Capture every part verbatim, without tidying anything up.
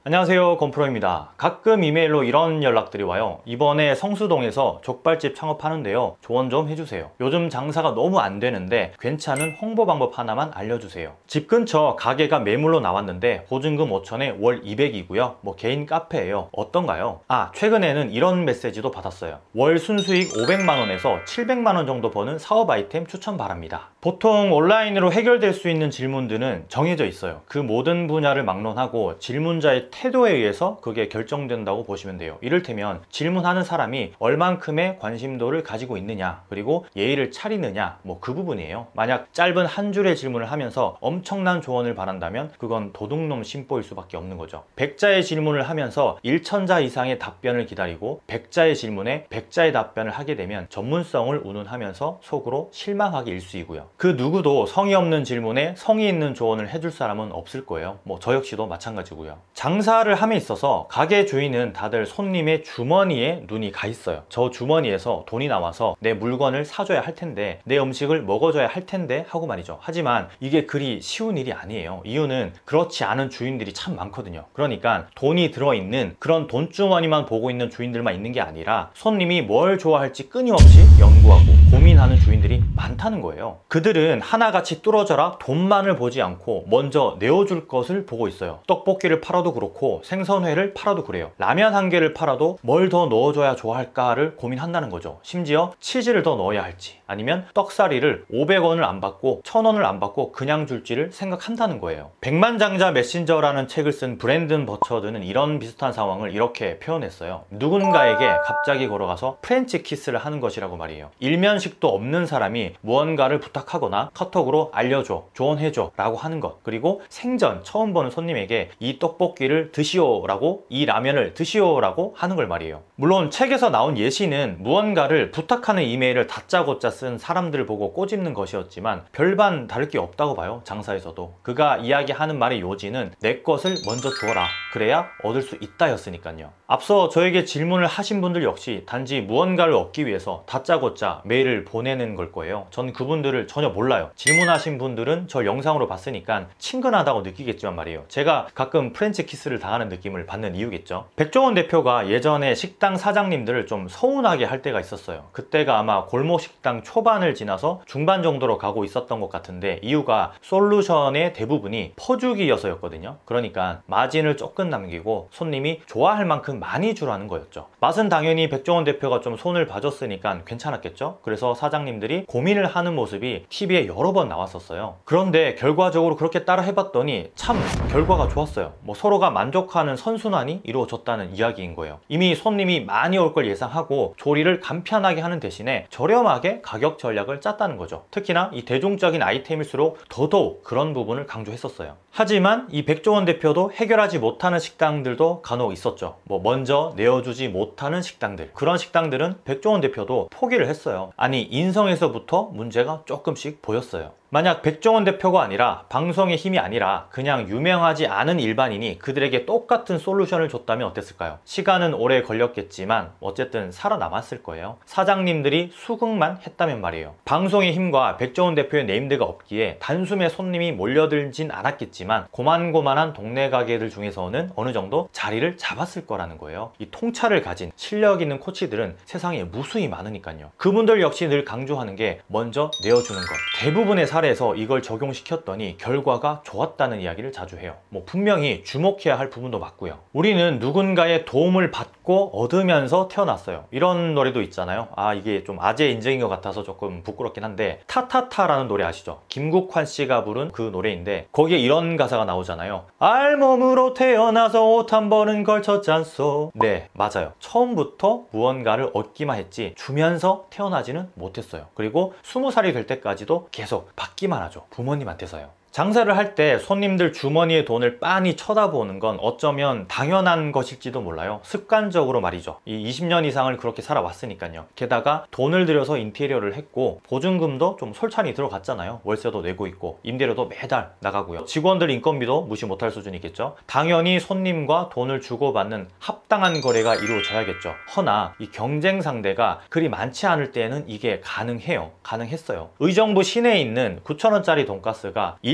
안녕하세요, 건프로입니다. 가끔 이메일로 이런 연락들이 와요. 이번에 성수동에서 족발집 창업하는데요, 조언 좀 해주세요. 요즘 장사가 너무 안 되는데 괜찮은 홍보 방법 하나만 알려주세요. 집 근처 가게가 매물로 나왔는데 보증금 오천에 월 이백이고요 뭐 개인 카페예요. 어떤가요? 아, 최근에는 이런 메시지도 받았어요. 월 순수익 오백만 원에서 칠백만 원 정도 버는 사업 아이템 추천 바랍니다. 보통 온라인으로 해결될 수 있는 질문들은 정해져 있어요. 그 모든 분야를 막론하고 질문자의 태도에 의해서 그게 결정된다고 보시면 돼요. 이를테면 질문하는 사람이 얼만큼의 관심도를 가지고 있느냐, 그리고 예의를 차리느냐, 뭐 그 부분이에요. 만약 짧은 한 줄의 질문을 하면서 엄청난 조언을 바란다면 그건 도둑놈 심보일 수밖에 없는 거죠. 백자의 질문을 하면서 일천자 이상의 답변을 기다리고 백자의 질문에 백자의 답변을 하게 되면 전문성을 운운하면서 속으로 실망하기 일쑤이고요. 그 누구도 성의 없는 질문에 성의 있는 조언을 해줄 사람은 없을 거예요. 뭐 저 역시도 마찬가지고요. 장사를 함에 있어서 가게 주인은 다들 손님의 주머니에 눈이 가 있어요. 저 주머니에서 돈이 나와서 내 물건을 사줘야 할 텐데, 내 음식을 먹어줘야 할 텐데 하고 말이죠. 하지만 이게 그리 쉬운 일이 아니에요. 이유는 그렇지 않은 주인들이 참 많거든요. 그러니까 돈이 들어있는 그런 돈주머니만 보고 있는 주인들만 있는 게 아니라 손님이 뭘 좋아할지 끊임없이 연구하고 고민하는 주인들이 많다는 거예요. 그들은 하나같이 뚫어져라 돈만을 보지 않고 먼저 내어줄 것을 보고 있어요. 떡볶이를 팔아도 그렇고 생선회를 팔아도 그래요. 라면 한 개를 팔아도 뭘 더 넣어줘야 좋아할까를 고민한다는 거죠. 심지어 치즈를 더 넣어야 할지, 아니면 떡사리를 오백 원을 안 받고 천 원을 안 받고 그냥 줄지를 생각한다는 거예요. 백만장자 메신저라는 책을 쓴 브랜든 버처드는 이런 비슷한 상황을 이렇게 표현했어요. 누군가에게 갑자기 걸어가서 프렌치 키스를 하는 것이라고 말이에요. 일면식도 없는 사람이 무언가를 부탁하거나 카톡으로 알려줘, 조언해줘 라고 하는 것, 그리고 생전 처음 보는 손님에게 이 떡볶이를 드시오 라고, 이 라면을 드시오 라고 하는 걸 말이에요. 물론 책에서 나온 예시는 무언가를 부탁하는 이메일을 다짜고짜 쓴 사람들을 보고 꼬집는 것이었지만 별반 다를 게 없다고 봐요. 장사에서도 그가 이야기하는 말의 요지는 내 것을 먼저 주어라, 그래야 얻을 수 있다 였으니까요. 앞서 저에게 질문을 하신 분들 역시 단지 무언가를 얻기 위해서 다짜고짜 메일을 보내는 걸 거예요. 전 그분들을 전혀 몰라요. 질문하신 분들은 저 영상으로 봤으니까 친근하다고 느끼겠지만 말이에요, 제가 가끔 프렌치 키스를 당하는 느낌을 받는 이유겠죠. 백종원 대표가 예전에 식당 사장님들을 좀 서운하게 할 때가 있었어요. 그때가 아마 골목 식당 초반을 지나서 중반 정도로 가고 있었던 것 같은데, 이유가 솔루션의 대부분이 퍼주기여서였거든요. 그러니까 마진을 조금 남기고 손님이 좋아할 만큼 많이 주라는 거였죠. 맛은 당연히 백종원 대표가 좀 손을 봐줬으니까 괜찮았겠죠. 그래서 사장님들이 고민을 하는 모습이 티비에 여러 번 나왔었어요. 그런데 결과적으로 그렇게 따라 해봤더니 참 결과가 좋았어요. 뭐 서로가 만족하는 선순환이 이루어졌다는 이야기인 거예요. 이미 손님이 많이 올 걸 예상하고 조리를 간편하게 하는 대신에 저렴하게 가격 전략을 짰다는 거죠. 특히나 이 대중적인 아이템일수록 더더욱 그런 부분을 강조했었어요. 하지만 이 백종원 대표도 해결하지 못하는 식당들도 간혹 있었죠. 뭐 먼저 내어주지 못하는 식당들, 그런 식당들은 백종원 대표도 포기를 했어요. 아니, 인성에서부터 문제가 조금씩 보였어요. 만약 백종원 대표가 아니라, 방송의 힘이 아니라 그냥 유명하지 않은 일반인이 그들에게 똑같은 솔루션을 줬다면 어땠을까요? 시간은 오래 걸렸겠지만 어쨌든 살아남았을 거예요. 사장님들이 수긍만 했다면 말이에요. 방송의 힘과 백종원 대표의 네임드가 없기에 단숨에 손님이 몰려들진 않았겠지만 고만고만한 동네 가게들 중에서는 어느 정도 자리를 잡았을 거라는 거예요. 이 통찰을 가진 실력 있는 코치들은 세상에 무수히 많으니까요. 그분들 역시 늘 강조하는 게 먼저 내어주는 것. 대부분의 사례에서 이걸 적용시켰더니 결과가 좋았다는 이야기를 자주 해요. 뭐 분명히 주목해야 할 부분도 맞고요. 우리는 누군가의 도움을 받고 얻으면서 태어났어요. 이런 노래도 있잖아요. 아, 이게 좀 아재 인증인 것 같아서 조금 부끄럽긴 한데, 타타타라는 노래 아시죠? 김국환 씨가 부른 그 노래인데 거기에 이런 가사가 나오잖아요. 알몸으로 태어나서 옷 한 번은 걸쳤잖소. 네, 맞아요. 처음부터 무언가를 얻기만 했지 주면서 태어나지는 못했어요. 그리고 스무 살이 될 때까지도 계속 받기만 하죠. 부모님한테서요. 장사를 할 때 손님들 주머니의 돈을 빤히 쳐다보는 건 어쩌면 당연한 것일지도 몰라요. 습관적으로 말이죠. 이 이십 년 이상을 그렇게 살아왔으니까요. 게다가 돈을 들여서 인테리어를 했고 보증금도 좀 솔찬히 들어갔잖아요. 월세도 내고 있고 임대료도 매달 나가고요. 직원들 인건비도 무시 못할 수준이겠죠. 당연히 손님과 돈을 주고받는 합당한 거래가 이루어져야겠죠. 허나 이 경쟁 상대가 그리 많지 않을 때에는 이게 가능해요. 가능했어요. 의정부 시내에 있는 구천 원짜리 돈가스가 일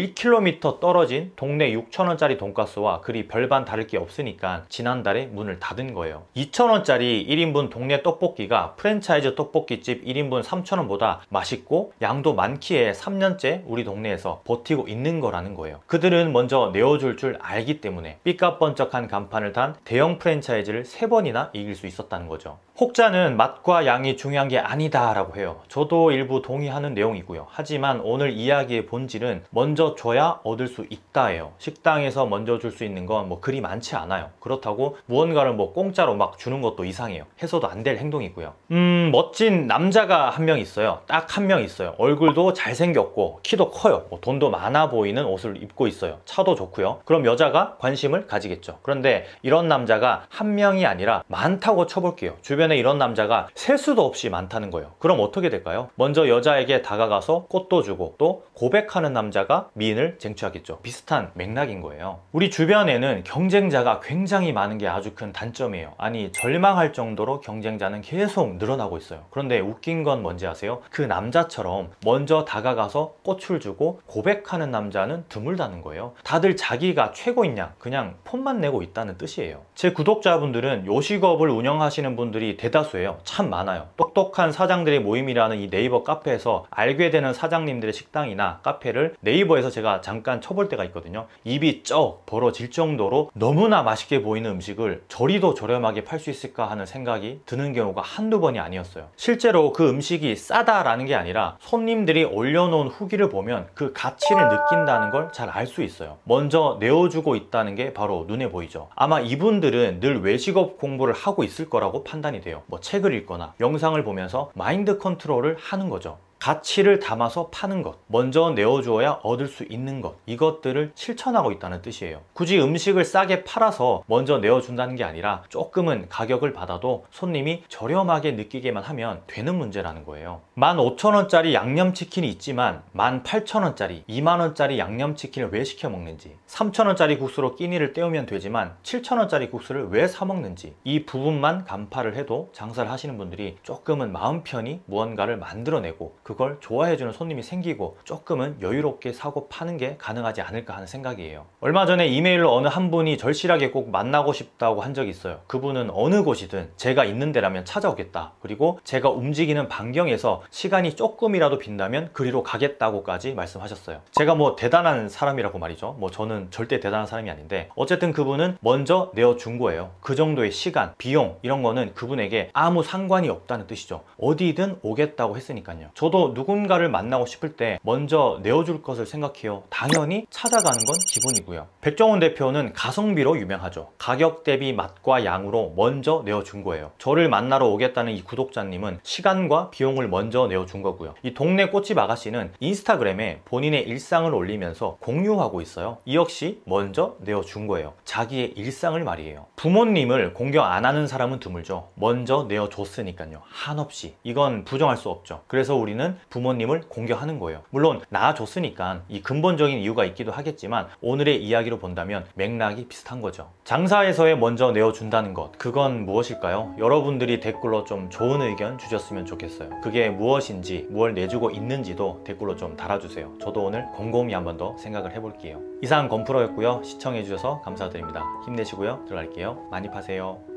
이 킬로미터 떨어진 동네 육천 원짜리 돈가스와 그리 별반 다를 게 없으니까 지난달에 문을 닫은 거예요. 이천 원짜리 일 인분 동네 떡볶이가 프랜차이즈 떡볶이집 일 인분 삼천 원보다 맛있고 양도 많기에 삼 년째 우리 동네에서 버티고 있는 거라는 거예요. 그들은 먼저 내어줄 줄 알기 때문에 삐까뻔쩍한 간판을 단 대형 프랜차이즈를 세 번이나 이길 수 있었다는 거죠. 혹자는 맛과 양이 중요한 게 아니다 라고 해요. 저도 일부 동의하는 내용이고요. 하지만 오늘 이야기의 본질은 먼저 줘야 얻을 수 있다예요. 식당에서 먼저 줄 수 있는 건 뭐 그리 많지 않아요. 그렇다고 무언가를 뭐 공짜로 막 주는 것도 이상해요. 해서도 안 될 행동이고요. 음 멋진 남자가 한 명 있어요. 딱 한 명 있어요. 얼굴도 잘생겼고 키도 커요. 뭐 돈도 많아 보이는 옷을 입고 있어요. 차도 좋고요. 그럼 여자가 관심을 가지겠죠. 그런데 이런 남자가 한 명이 아니라 많다고 쳐볼게요. 주변에 이런 남자가 셀 수도 없이 많다는 거예요. 그럼 어떻게 될까요? 먼저 여자에게 다가가서 꽃도 주고 또 고백하는 남자가 미인을 쟁취하겠죠. 비슷한 맥락인 거예요. 우리 주변에는 경쟁자가 굉장히 많은 게 아주 큰 단점이에요. 아니 절망할 정도로 경쟁자는 계속 늘어나고 있어요. 그런데 웃긴 건 뭔지 아세요? 그 남자처럼 먼저 다가가서 꽃을 주고 고백하는 남자는 드물다는 거예요. 다들 자기가 최고인 양 그냥 폰만 내고 있다는 뜻이에요. 제 구독자분들은 요식업을 운영하시는 분들이 대다수예요. 참 많아요. 똑똑한 사장들의 모임이라는 이 네이버 카페에서 알게 되는 사장님들의 식당이나 카페를 네이버에서 제가 잠깐 쳐볼 때가 있거든요. 입이 쩍 벌어질 정도로 너무나 맛있게 보이는 음식을 저리도 저렴하게 팔 수 있을까 하는 생각이 드는 경우가 한두 번이 아니었어요. 실제로 그 음식이 싸다라는 게 아니라 손님들이 올려놓은 후기를 보면 그 가치를 느낀다는 걸 잘 알 수 있어요. 먼저 내어주고 있다는 게 바로 눈에 보이죠. 아마 이분들은 늘 외식업 공부를 하고 있을 거라고 판단이 돼요. 뭐 책을 읽거나 영상을 보면서 마인드 컨트롤을 하는 거죠. 가치를 담아서 파는 것, 먼저 내어주어야 얻을 수 있는 것, 이것들을 실천하고 있다는 뜻이에요. 굳이 음식을 싸게 팔아서 먼저 내어준다는 게 아니라 조금은 가격을 받아도 손님이 저렴하게 느끼게만 하면 되는 문제라는 거예요. 만 오천 원짜리 양념치킨이 있지만 만 팔천 원짜리, 이만 원짜리 양념치킨을 왜 시켜 먹는지, 삼천 원짜리 국수로 끼니를 때우면 되지만 칠천 원짜리 국수를 왜 사 먹는지, 이 부분만 간파를 해도 장사를 하시는 분들이 조금은 마음 편히 무언가를 만들어내고 그걸 좋아해주는 손님이 생기고 조금은 여유롭게 사고 파는 게 가능하지 않을까 하는 생각이에요. 얼마 전에 이메일로 어느 한 분이 절실하게 꼭 만나고 싶다고 한 적이 있어요. 그분은 어느 곳이든 제가 있는 데라면 찾아오겠다. 그리고 제가 움직이는 반경에서 시간이 조금이라도 빈다면 그리로 가겠다고까지 말씀하셨어요. 제가 뭐 대단한 사람이라고 말이죠. 뭐 저는 절대 대단한 사람이 아닌데 어쨌든 그분은 먼저 내어준 거예요. 그 정도의 시간, 비용 이런 거는 그분에게 아무 상관이 없다는 뜻이죠. 어디든 오겠다고 했으니까요. 저도 누군가를 만나고 싶을 때 먼저 내어줄 것을 생각해요. 당연히 찾아가는 건 기본이고요. 백종원 대표는 가성비로 유명하죠. 가격 대비 맛과 양으로 먼저 내어준 거예요. 저를 만나러 오겠다는 이 구독자님은 시간과 비용을 먼저 내어준 거고요. 이 동네 꽃집 아가씨는 인스타그램에 본인의 일상을 올리면서 공유하고 있어요. 이 역시 먼저 내어준 거예요. 자기의 일상을 말이에요. 부모님을 공경 안 하는 사람은 드물죠. 먼저 내어줬으니까요. 한없이. 이건 부정할 수 없죠. 그래서 우리는 부모님을 공경하는 거예요. 물론 낳아줬으니까 이 근본적인 이유가 있기도 하겠지만 오늘의 이야기로 본다면 맥락이 비슷한 거죠. 장사에서의 먼저 내어준다는 것, 그건 무엇일까요? 여러분들이 댓글로 좀 좋은 의견 주셨으면 좋겠어요. 그게 무엇인지, 무엇을 내주고 있는지도 댓글로 좀 달아주세요. 저도 오늘 곰곰이 한 번 더 생각을 해볼게요. 이상 건프로였고요. 시청해주셔서 감사드립니다. 힘내시고요. 들어갈게요. 많이 파세요.